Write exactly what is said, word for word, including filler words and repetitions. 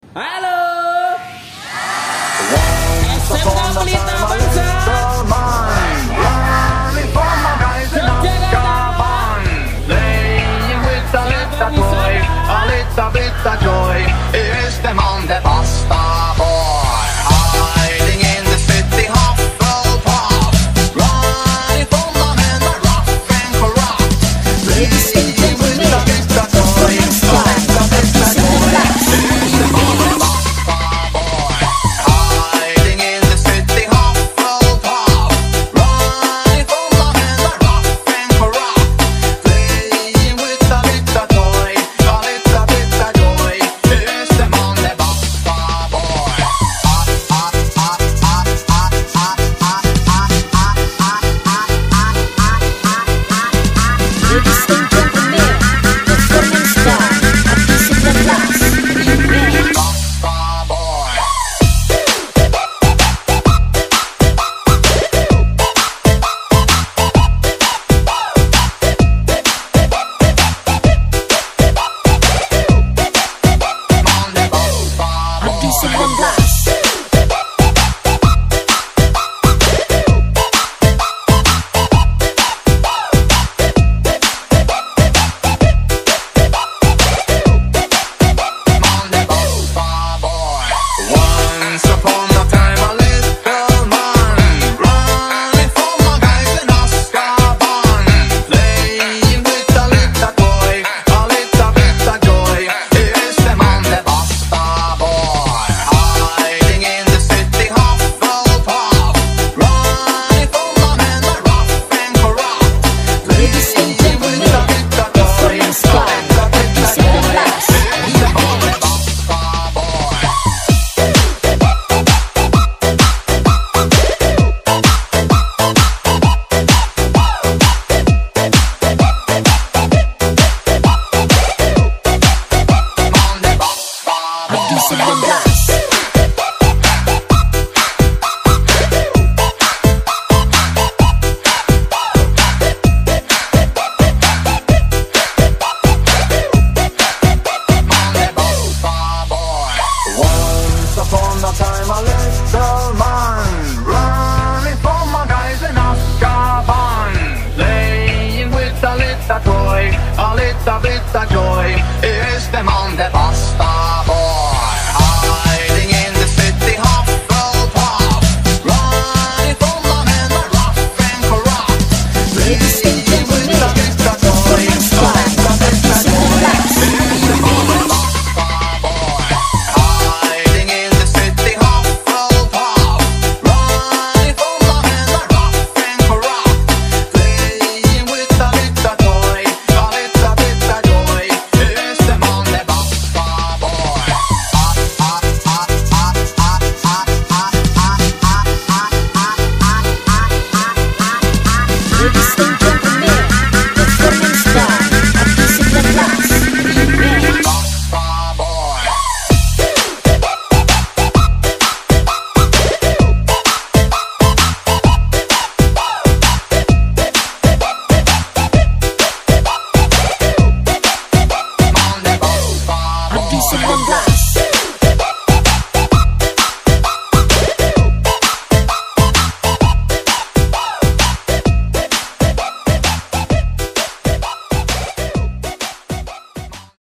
Halo, S M K Pelita Bangsa. Joy is the man that basta boy, hiding in the city Hufflepuff, running from the men that rough and corrupt. Ladies and gentlemen, the basta joy, the basta joy is the man that basta boy, hiding in the city Hufflepuff, running from the men that rough and corrupt. Playing with the basta joy, the basta basta joy. Joy is the man that basta boy, hiding in the city Hufflepuff, running from the men that rough and corrupt. Playing with the basta joy, the basta joy is the man that basta boy, hiding in the city Hufflepuff, running from the men that rough and corrupt. Playing with the basta joy, the basta basta joy is the man that basta boy. Ladies and gentlemen, performance by Abdi sembilan belas Remix. Basta boy. Abdi sembilan belas